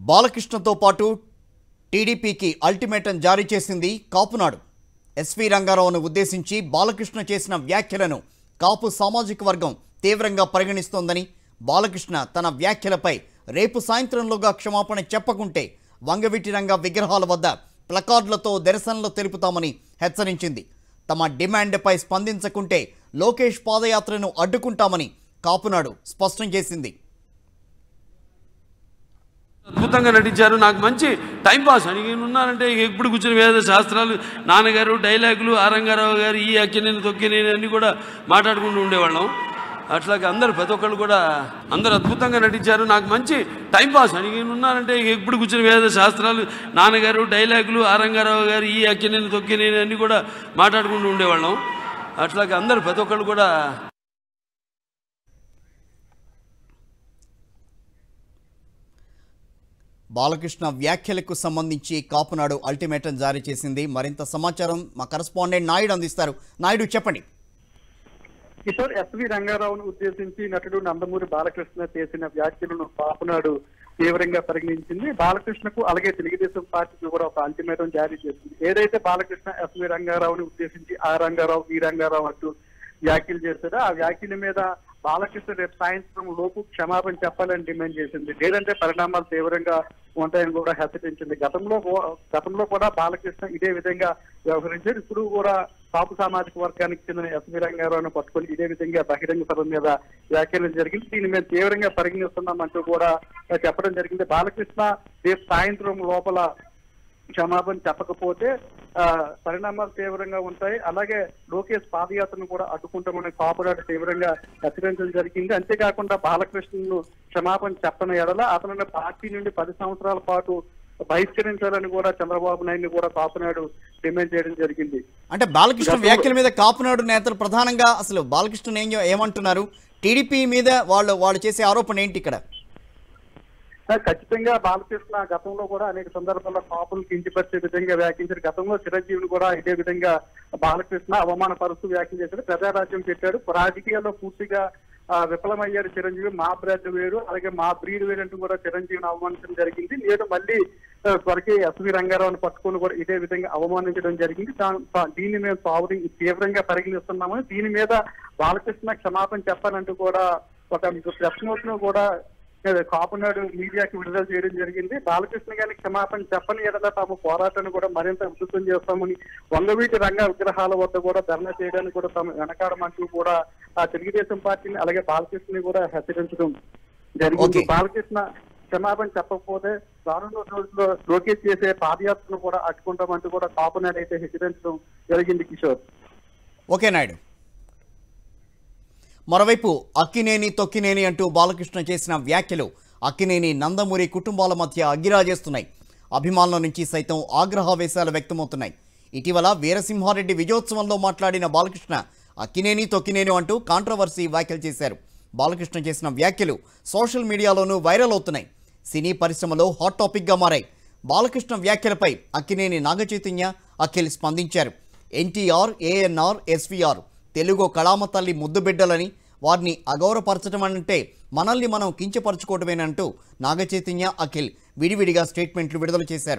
బాలకృష్ణతో పాటు టీడీపీకి అల్టిమేటం జారీ చేసింది కాపునాడు. ఎస్వి రంగారావును ఉద్దేశించి బాలకృష్ణ చేసిన వ్యాఖ్యలను కాపు సామాజిక వర్గం తీవ్రంగా పరిగణిస్తోందని, బాలకృష్ణ తన వ్యాఖ్యలపై రేపు సాయంత్రంలోగా క్షమాపణ చెప్పకుంటే వంగవీటి రంగా విగ్రహాల వద్ద ప్లకార్డులతో నిరసనలు తెలుపుతామని హెచ్చరించింది. తమ డిమాండ్పై స్పందించకుంటే లోకేష్ పాదయాత్రను అడ్డుకుంటామని కాపునాడు స్పష్టం చేసింది. అద్భుతంగా నటించారు. నాకు మంచి టైంపాస్ అని ఉన్నానంటే ఎప్పుడు కూర్చొని వేద శాస్త్రాలు, నాన్నగారు డైలాగులు, రంగారావు గారు ఈ అక్కినేని తొక్కినేని అన్నీ కూడా మాట్లాడుకుంటూ ఉండేవాళ్ళం. అట్లాగే అందరూ ప్రతి ఒక్కళ్ళు కూడా అందరూ అద్భుతంగా నటించారు. నాకు మంచి టైంపాస్ అని ఉన్నానంటే ఎప్పుడు కూర్చొని వేద శాస్త్రాలు, నాన్నగారు డైలాగులు, రంగారావు గారు ఈ అక్కినేని తొక్కినేని అన్నీ కూడా మాట్లాడుకుంటూ ఉండేవాళ్ళం. అట్లాగే అందరూ ప్రతి ఒక్కళ్ళు కూడా బాలకృష్ణ వ్యాఖ్యలకు సంబంధించి కాపునాడు అల్టిమేటం జారీ చేసింది. మరింత సమాచారం మా కరెస్పాండెంట్ నాయుడు అందిస్తారు. నాయుడు, చెప్పండి. కిషోర్, ఎస్వి రంగారావును ఉద్దేశించి నటుడు నందమూరి బాలకృష్ణ చేసిన వ్యాఖ్యలను కాపునాడు తీవ్రంగా పరిగణించింది. బాలకృష్ణకు అలాగే తెలుగుదేశం పార్టీకి కూడా ఒక అల్టిమేటం జారీ చేసింది. ఏదైతే బాలకృష్ణ ఎస్వి రంగారావుని ఉద్దేశించి రంగారావు ఈ రంగారావు అంటూ వ్యాఖ్యలు చేశారో ఆ వ్యాఖ్యల మీద బాలకృష్ణ రేపు సాయంత్రం లోపు క్షమాపణ చెప్పాలని డిమాండ్ చేసింది. లేదంటే పరిణామాలు తీవ్రంగా ఉంటాయని కూడా హెచ్చరించింది. గతంలో కూడా బాలకృష్ణ ఇదే విధంగా వ్యవహరించారు. ఇప్పుడు కూడా కాపు సామాజిక వర్గానికి చెందిన ఎస్వి రంగారావును పట్టుకొని ఇదే విధంగా బహిరంగ సభ మీద వ్యాఖ్యలు జరిగింది. దీన్ని మేము తీవ్రంగా పరిగణిస్తున్నామంటూ కూడా చెప్పడం జరిగింది. బాలకృష్ణ రేపు సాయంత్రం లోపల క్షమాపణ చెప్పకపోతే పరిణామాలు తీవ్రంగా ఉంటాయి. అలాగే లోకేష్ పాదయాత్రను కూడా అడ్డుకుంటామని కాపునాడు తీవ్రంగా హెచ్చరించడం జరిగింది. అంతేకాకుండా బాలకృష్ణను క్షమాపణ చెప్పని ఎడల అతను పార్టీ నుండి 10 సంవత్సరాల పాటు బహిష్కరించాలని కూడా చంద్రబాబు నాయుడు కూడా కాపునాడు డిమాండ్ చేయడం జరిగింది. అంటే బాలకృష్ణ వ్యాఖ్యల మీద కాపునాడు నేతలు ప్రధానంగా అసలు బాలకృష్ణ ఏమంటున్నారు? టీడీపీ మీద వాళ్ళు చేసే ఆరోపణ ఏంటి ఇక్కడ? ఖచ్చితంగా బాలకృష్ణ గతంలో కూడా అనేక సందర్భాల్లో కాపులు కించపరిచే విధంగా వ్యాఖ్యించారు. గతంలో చిరంజీవిని కూడా ఇదే విధంగా బాలకృష్ణ అవమానపరుస్తూ వ్యాఖ్యలు చేశారు. ప్రజారాజ్యం పెట్టాడు. రాజకీయాల్లో పూర్తిగా విఫలమయ్యారు చిరంజీవి. మా బ్రాండ్ వేరు, అలాగే మా బ్రీడ్ వేరు అంటూ కూడా చిరంజీవిని అవమానించడం జరిగింది. నేడు మళ్ళీ త్వరకే ఎస్వి రంగారావుని పట్టుకొని కూడా ఇదే విధంగా అవమానించడం జరిగింది. దీన్ని మేము తీవ్రంగా పరిగణిస్తున్నామని, దీని మీద బాలకృష్ణ క్షమాపణ చెప్పాలంటూ కూడా ఒక ప్రెస్ నోట్ ను కూడా కాపునాడు మీడియాకి విడుదల చేయడం జరిగింది. బాలకృష్ణ గారికి క్షమాపణ చెప్పని ఎడల తాము పోరాటాన్ని కూడా మరింత ఉధృతం చేస్తామని, వంగవీటి రంగా విగ్రహాల వద్ద కూడా ధర్నా చేయడానికి కూడా తాము వెనకాడమంటూ కూడా తెలుగుదేశం పార్టీని అలాగే బాలకృష్ణని కూడా హెచ్చరించడం జరిగింది. బాలకృష్ణ క్షమాపణ చెప్పకపోతే రానున్న రోజుల్లో లోకేష్ చేసే పాదయాత్రను కూడా అడ్డుకుంటామంటూ కూడా కాపునాడు అయితే హెచ్చరించడం జరిగింది. కిషోర్, ఓకే నాయుడు. మరోవైపు అక్కినేని తొక్కినేని అంటూ బాలకృష్ణ చేసిన వ్యాఖ్యలు అక్కినేని నందమూరి కుటుంబాల మధ్య అగ్గిరాజేస్తున్నాయి. అభిమానుల నుంచి సైతం ఆగ్రహావేశాలు వ్యక్తమవుతున్నాయి. ఇటీవల వీరసింహారెడ్డి విజయోత్సవంలో మాట్లాడిన బాలకృష్ణ అక్కినేని తొక్కినేని అంటూ కాంట్రవర్సీ వ్యాఖ్యలు చేశారు. బాలకృష్ణ చేసిన వ్యాఖ్యలు సోషల్ మీడియాలోనూ వైరల్ అవుతున్నాయి. సినీ పరిశ్రమలో హాట్ టాపిక్గా మారాయి. బాలకృష్ణ వ్యాఖ్యలపై అక్కినేని నాగచైతన్య, అఖిల్ స్పందించారు. ఎన్టీఆర్, ANR, SVR తెలుగు కళామ తల్లి ముద్దు బిడ్డలని, వారిని అగౌరవపరచడం అంటే మనల్ని మనం కించపరచుకోవడమేనంటూ నాగచైతన్య, అఖిల్ విడివిడిగా స్టేట్మెంట్లు విడుదల చేశారు.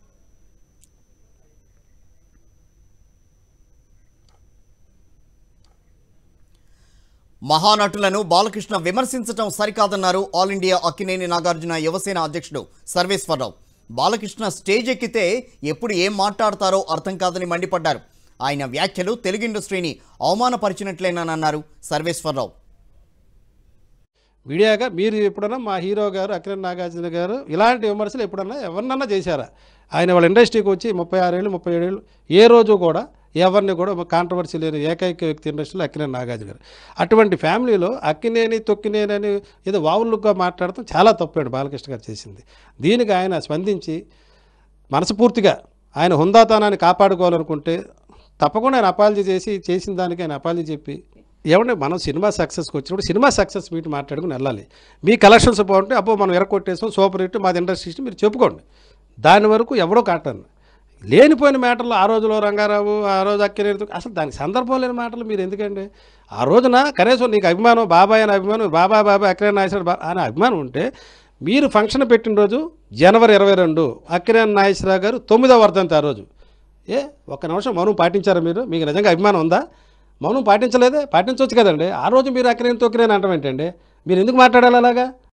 మహానటులను బాలకృష్ణ విమర్శించడం సరికాదన్నారు ఆల్ ఇండియా అక్కినేని నాగార్జున యువసేన అధ్యక్షుడు సర్వేశ్వరరావు. బాలకృష్ణ స్టేజ్ ఎక్కితే ఎప్పుడు ఏం మాట్లాడతారో అర్థం కాదని మండిపడ్డారు. ఆయన వ్యాఖ్యలు తెలుగు ఇండస్ట్రీని అవమానపరిచినట్లేనన్నారు సర్వేశ్వరరావు. మీడియాగా మీరు ఎప్పుడన్నా మా హీరో గారు అక్కినేని నాగార్జున గారు ఇలాంటి విమర్శలు ఎప్పుడన్నా ఎవరినన్నా చేశారా? ఆయన వాళ్ళ ఇండస్ట్రీకి వచ్చి 36 ఏళ్ళు 37 ఏళ్ళు ఏ రోజు కూడా ఎవరిని కూడా కాంట్రవర్సీ లేని ఏకైక వ్యక్తి ఇండస్ట్రీలో అక్కినేని నాగార్జున గారు. అటువంటి ఫ్యామిలీలో అక్కినేని తొక్కినేని అని ఏదో వావులుగా మాట్లాడటం చాలా తప్పండి బాలకృష్ణ గారు చేసింది. దీనికి ఆయన స్పందించి మనస్ఫూర్తిగా ఆయన హుందాతనాన్ని కాపాడుకోవాలనుకుంటే తప్పకుండా ఆయన అపాలజీ చేసిన దానికి ఆయన అపాలజీ చెప్పి, ఏమంటే మనం సినిమా సక్సెస్కి వచ్చినప్పుడు సినిమా సక్సెస్ మీట్ మాట్లాడుకుని వెళ్ళాలి. మీ కలెక్షన్స్ బాగుంటే అబ్బో మనం ఎరకొట్టేసాం సూపర్ హిట్ మాది ఇండస్ట్రీ మీరు చెప్పుకోండి. దాని వరకు ఎవడో కాటాను లేనిపోయిన మాటలు ఆ రోజులో రంగారావు ఆ రోజు అక్కినేని అసలు దానికి సందర్భం లేని మాటలు మీరు ఎందుకండి? ఆ రోజున కనీసం నీకు అభిమానం బాబాయ్ అని అభిమానం బాబాయ్ అక్కినేని నాగేశ్వర అనే అభిమానం ఉంటే మీరు ఫంక్షన్ పెట్టిన రోజు జనవరి 22 అక్కినేని నాగేశ్వరరావు గారు 9వ వర్ధంతి ఆ రోజు. ఒక్క నిమిషం మౌనం పాటించారా మీరు? మీకు నిజంగా అభిమానం ఉందా? మౌనం పాటించలేదే? పాటించవచ్చు కదండి. ఆ రోజు మీరు అక్కినేని తొక్కినేని అంటాం ఏంటండి? మీరు ఎందుకు మాట్లాడాలి అలాగా?